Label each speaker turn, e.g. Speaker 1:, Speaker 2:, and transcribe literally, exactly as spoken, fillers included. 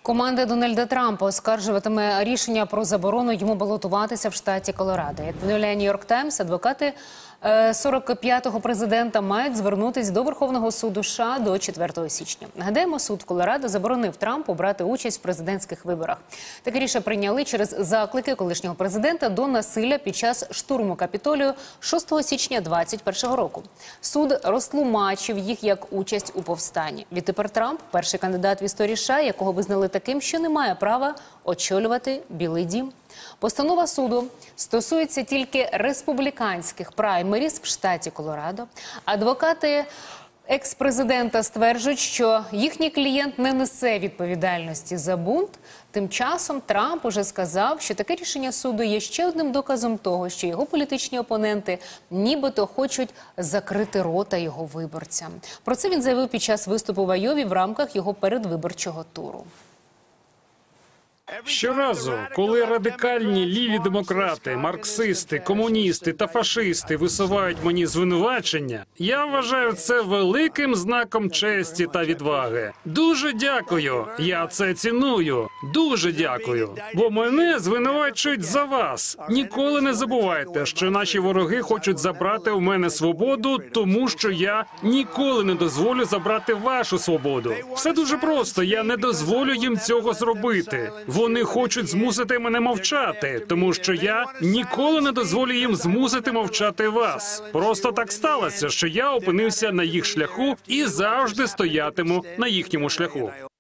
Speaker 1: Команда Дональда Трампа оскаржуватиме рішення про заборону йому балотуватися в штаті Колорадо. Як повідомляє Нью-Йорк Таймс, адвокати сорок п'ятого президента мають звернутися до Верховного суду США до четвертого січня. Нагадаємо, суд в Колорадо заборонив Трампу брати участь в президентських виборах. Таке рішення прийняли через заклики колишнього президента до насилля під час штурму Капітолію шостого січня двадцять першого року. Суд розтлумачив їх як участь у повстанні. Відтепер Трамп – перший кандидат в історії США, якого визнали таким, що не має права очолювати Білий дім. Постанова суду стосується тільки республіканських праймеріз в штаті Колорадо. Адвокати екс-президента стверджують, що їхній клієнт не несе відповідальності за бунт. Тим часом Трамп уже сказав, що таке рішення суду є ще одним доказом того, що його політичні опоненти нібито хочуть закрити рота його виборцям. Про це він заявив під час виступу в Айові в рамках його передвиборчого туру.
Speaker 2: Щоразу, коли радикальні ліві демократи, марксисти, комуністи та фашисти висувають мені звинувачення, я вважаю це великим знаком честі та відваги. Дуже дякую, я це ціную. Дуже дякую. Бо мене звинувачують за вас. Ніколи не забувайте, що наші вороги хочуть забрати у мене свободу, тому що я ніколи не дозволю забрати вашу свободу. Все дуже просто, я не дозволю їм цього зробити. Вони хочуть змусити мене мовчати, тому що я ніколи не дозволю їм змусити мовчати вас. Просто так сталося, що я опинився на їх шляху і завжди стоятиму на їхньому шляху.